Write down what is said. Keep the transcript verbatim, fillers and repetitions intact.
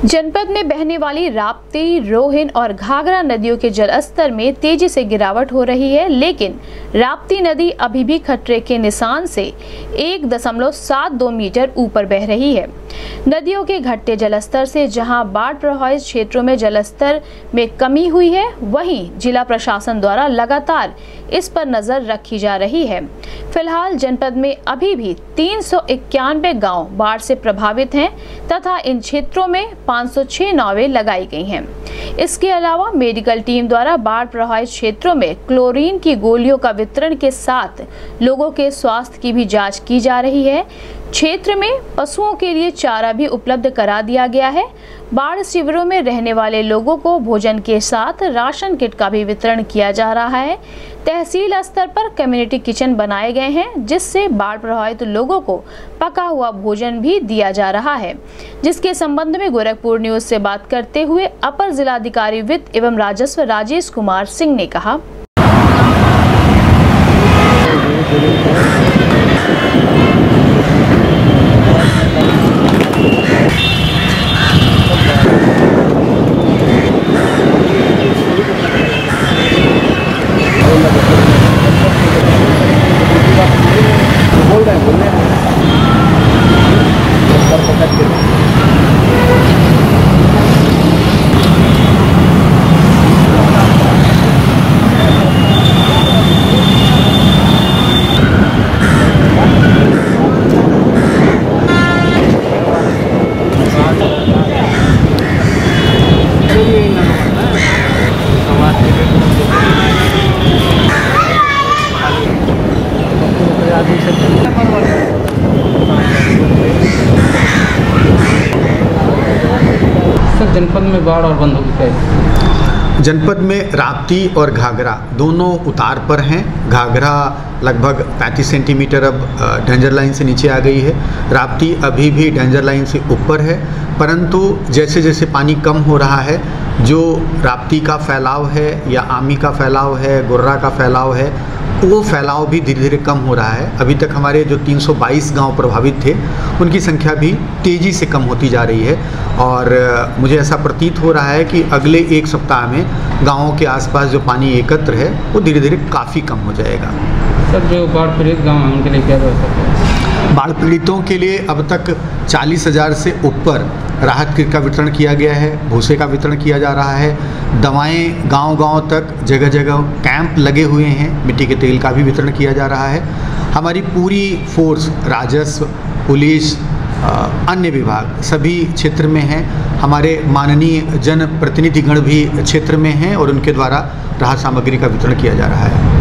जनपद में बहने वाली राप्ती, रोहिन और घाघरा नदियों के जलस्तर में तेजी से गिरावट हो रही है, लेकिन राप्ती नदी अभी भी खतरे के निशान से एक दशमलव सात दो मीटर ऊपर बह रही है। नदियों के घटते जलस्तर से जहां बाढ़ प्रभावित क्षेत्रों में जलस्तर में कमी हुई है, वहीं जिला प्रशासन द्वारा लगातार इस पर नजर रखी जा रही है। फिलहाल जनपद में अभी भी तीन सौ इक्यानवे गाँव बाढ़ से प्रभावित हैं तथा इन क्षेत्रों में पाँच सौ छह नावें लगाई गई हैं। इसके अलावा मेडिकल टीम द्वारा बाढ़ प्रभावित क्षेत्रों में क्लोरीन की गोलियों का वितरण के साथ लोगों के स्वास्थ्य की भी जांच की जा रही है। क्षेत्र में पशुओं के लिए चारा भी उपलब्ध करा दिया गया है। बाढ़ शिविरों में रहने वाले लोगों को भोजन के साथ राशन किट का भी वितरण किया जा रहा है। तहसील स्तर पर कम्युनिटी किचन बनाए गए हैं, जिससे बाढ़ प्रभावित लोगों को पका हुआ भोजन भी दिया जा रहा है। जिसके संबंध में गोरखपुर न्यूज से बात करते हुए अपर जिलाधिकारी वित्त एवं राजस्व राजेश कुमार सिंह ने कहा, जनपद में बाढ़ और बंद होगी क्या? जनपद में राप्ती और घाघरा दोनों उतार पर हैं। घाघरा लगभग पैंतीस सेंटीमीटर अब डेंजर लाइन से नीचे आ गई है। राप्ती अभी भी डेंजर लाइन से ऊपर है, परंतु जैसे जैसे पानी कम हो रहा है, जो राप्ती का फैलाव है या आमी का फैलाव है, गुर्रा का फैलाव है, वो फैलाव भी धीरे धीरे कम हो रहा है। अभी तक हमारे जो तीन सौ बाईस गांव प्रभावित थे, उनकी संख्या भी तेज़ी से कम होती जा रही है और मुझे ऐसा प्रतीत हो रहा है कि अगले एक सप्ताह में गांवों के आसपास जो पानी एकत्र है वो धीरे धीरे काफ़ी कम हो जाएगा। सर, जो बाढ़ पीड़ित गाँव हैं उनके लिए क्या व्यवस्था है? बाढ़ पीड़ितों के लिए अब तक चालीस हज़ार से ऊपर राहत किट का वितरण किया गया है, भूसे का वितरण किया जा रहा है, दवाएं गांव-गांव तक जगह जगह कैंप लगे हुए हैं, मिट्टी के तेल का भी वितरण किया जा रहा है। हमारी पूरी फोर्स, राजस्व, पुलिस, अन्य विभाग सभी क्षेत्र में हैं। हमारे माननीय जनप्रतिनिधिगण भी क्षेत्र में हैं और उनके द्वारा राहत सामग्री का वितरण किया जा रहा है।